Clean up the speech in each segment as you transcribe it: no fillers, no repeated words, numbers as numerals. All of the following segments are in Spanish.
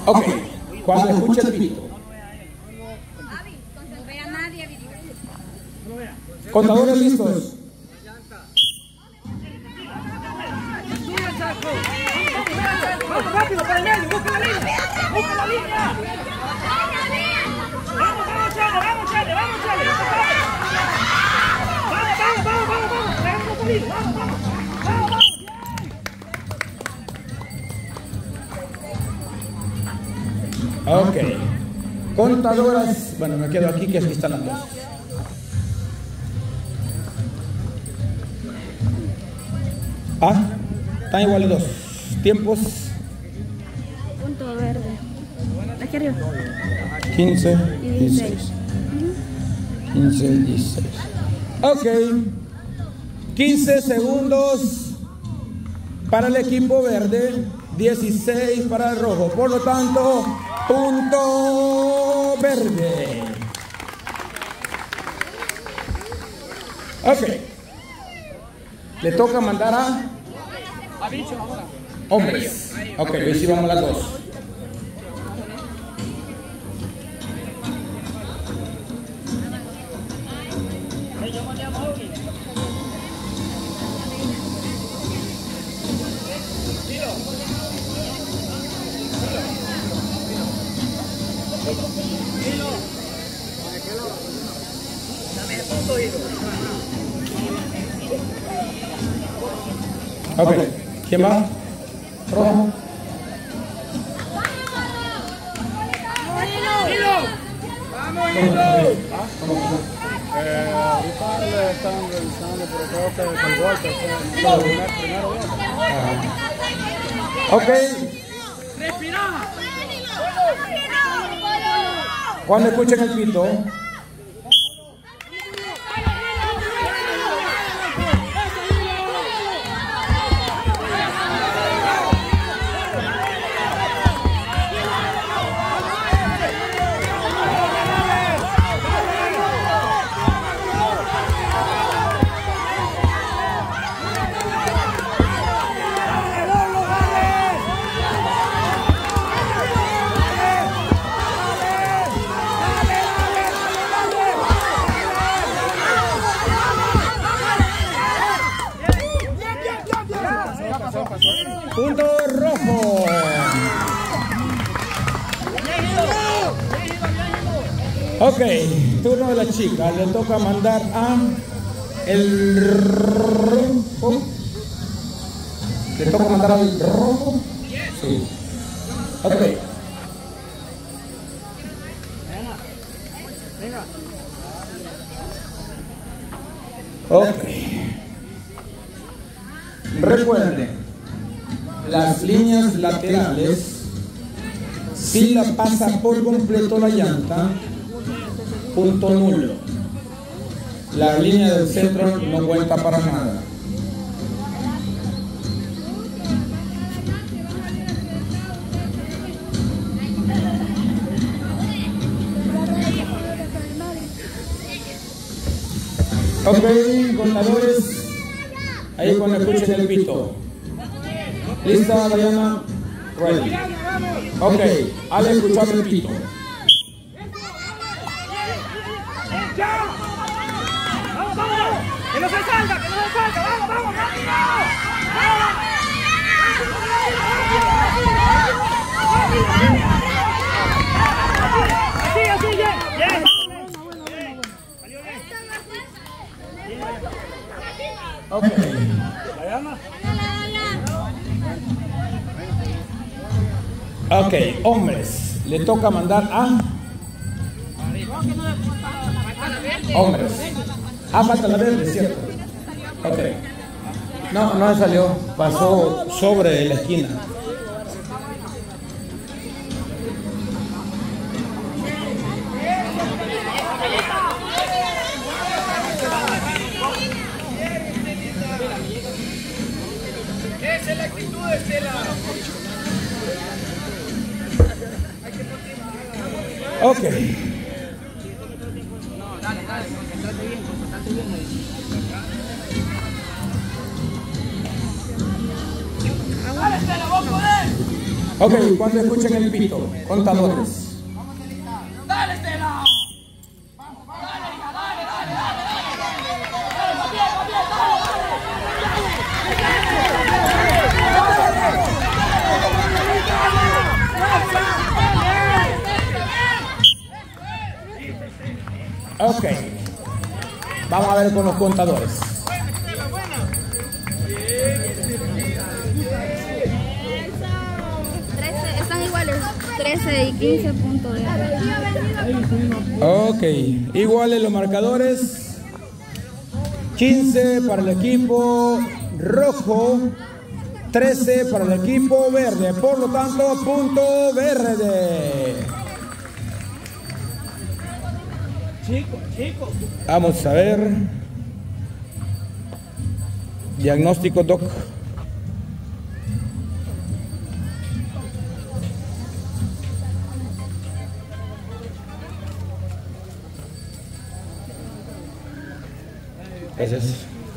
Ok, cuando escuche el pito. No vea a nadie. Contadores listos. Vamos rápido para el medio, busca la línea. Busca la línea. Vamos, Chale. Vamos, Chale. Vamos. Ok. Contadoras. Bueno, me quedo aquí que aquí están las dos. Ah, están iguales dos. Tiempos. Punto verde. Aquí arriba. 15, 16. 15, 16. Ok. 15 segundos para el equipo verde, 16 para el rojo. Por lo tanto, punto verde. Ok. Le toca mandar a hombres. Ok, hoy sí vamos las dos. Ok, ¿quién va? Rojo. Ahorita le están revisando, pero creo que con golpe fue el primero golpe. Ok. Cuando escuchen el pito. Punto rojo. Ok, turno de la chica. Le toca mandar a el rojo. Le toca mandar al rojo. Sí. Ok. Ok. Recuerden, las líneas laterales, si la pasa por completo la llanta, punto nulo. La línea del centro no cuenta para nada. Ok, contadores. Ahí cuando escuchen el pito. ¿Lista, Diana? Ready. Ok, al escuchar el pito. ¡Vamos! ¡Que no se salga! ¡Vamos, rápido! ¡Así, bien! Ok. Ok, hombres, le toca mandar a hombres. Ah, falta la verde, ¿cierto? Ok. No salió, pasó sobre la esquina. Esa es la actitud de Estela. Ok. Ok, cuando escuchen el pito, contadores. ¡Dale, Estela! Ok, vamos a ver con los contadores. Están iguales, 13 y 15 puntos de... Ok, iguales los marcadores. 15 para el equipo rojo, 13 para el equipo verde. Por lo tanto, punto verde. Chico. Vamos a ver. Diagnóstico, Doc. Gracias.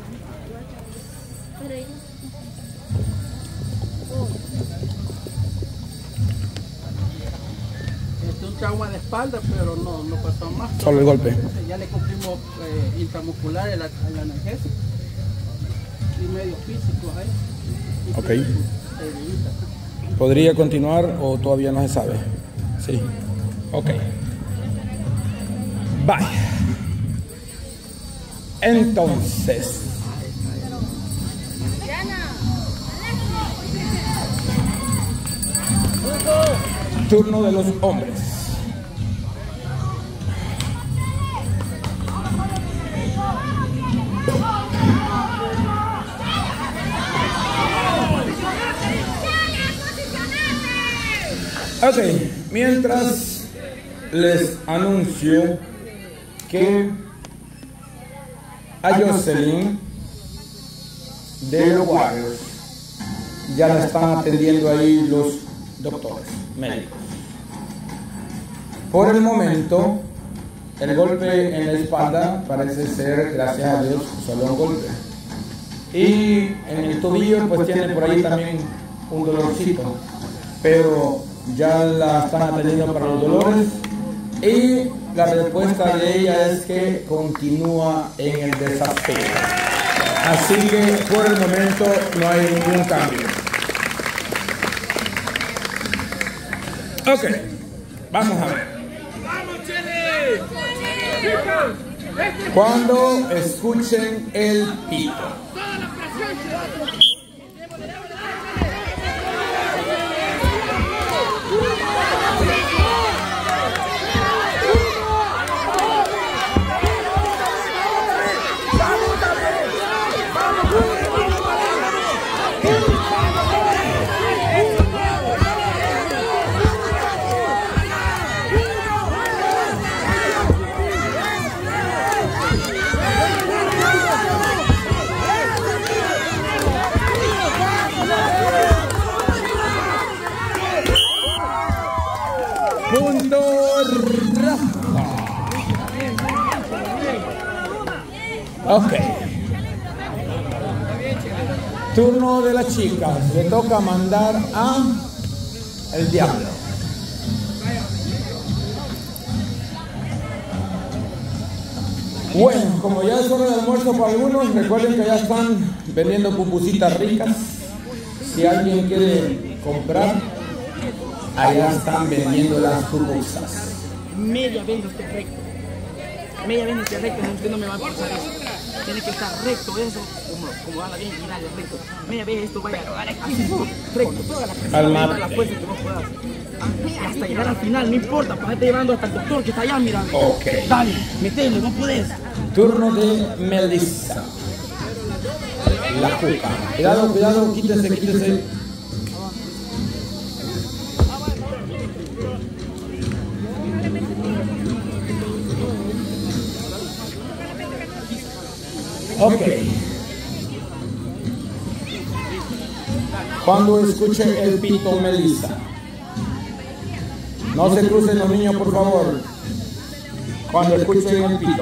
Un trauma de espalda, pero no pasó más. Solo el golpe. Ya le cumplimos intramuscular el analgésico y medio físico ahí. Ok. ¿Podría continuar o todavía no se sabe? Sí. Ok. Bye. Entonces. Turno de los hombres. Ok, mientras les anuncio que a Jocelyn de los Warriors ya la están atendiendo ahí los doctores médicos. Por el momento, el golpe en la espalda parece ser, gracias a Dios, solo un golpe. Y en el tobillo pues tiene por ahí también un dolorcito, pero ya la están atendiendo para los dolores y la respuesta de ella es que continúa en el desafío. Así que por el momento no hay ningún cambio. Ok, vamos a ver. Cuando escuchen el pito. Punto rojo. Ok. Turno de las chicas. Le toca mandar a el diablo. Bueno, como ya es hora de almuerzo para algunos, recuerden que ya están vendiendo pupusitas ricas. Si alguien quiere comprar, allá están vendiendo las pupusas. Media vez esté recto. Media vez esté recto, usted no me va a pasar eso. Tiene que estar recto eso, como va la bien y dale recto. Media vez esto vaya así, recto, toda la fuerza que vos puedas. Y hasta llegar al final, no importa, ponete llevando hasta el doctor que está allá mirando. Ok. Dale, metele, vos podés. Turno de Melissa. La juca. Cuidado, cuidado, quítese, quítese. Ok. Cuando escuchen el pito, Melissa. No se crucen los niños, por favor. Cuando escuchen el pito.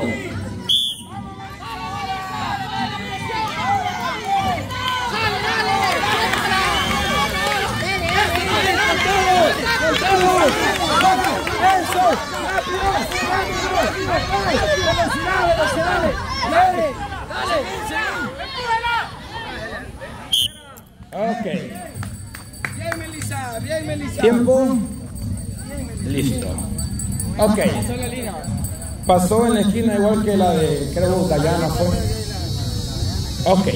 Ok. Bien, Melissa, bien, Melissa. Tiempo. Listo. Ok. Pasó en la esquina igual que la de, creo, Dayana fue. Ok.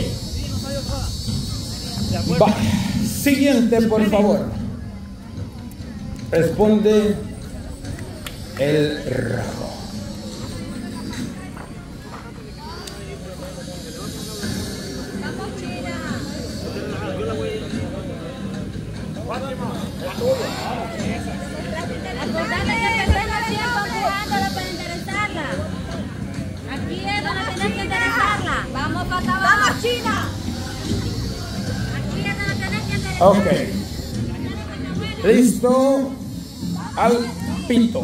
Va. Siguiente, por favor. Responde el rojo. Acordate que te tengo tiempo jugándola para interesarla. Aquí es donde tenés que interesarla. Vamos para abajo. ¡Vamos, China! Aquí es donde tenés que interesarla. Ok. Listo. Al pito.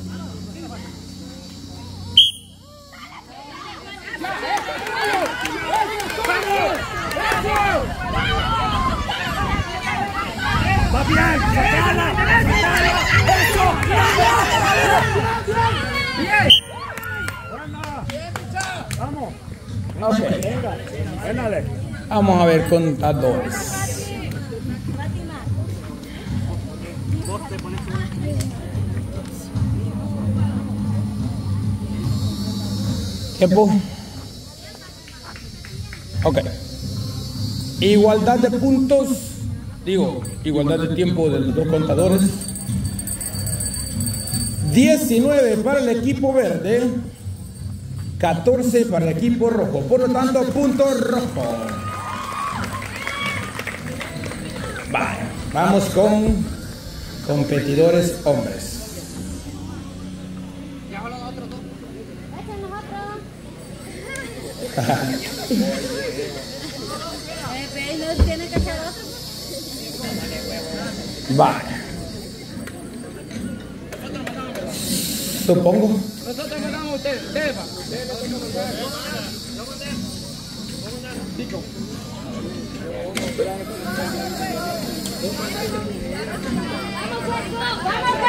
Ok. Vamos a ver contadores. Tiempo. Ok. Igualdad de puntos. Digo, igualdad de tiempo de los dos contadores. 19 para el equipo verde, 14 para el equipo rojo. Por lo tanto, punto rojo. Vale, vamos con competidores hombres. ¿No tiene que hacer otro? Vale. Supongo. Nosotros ganamos ustedes, va. Chico. ¡Vamos,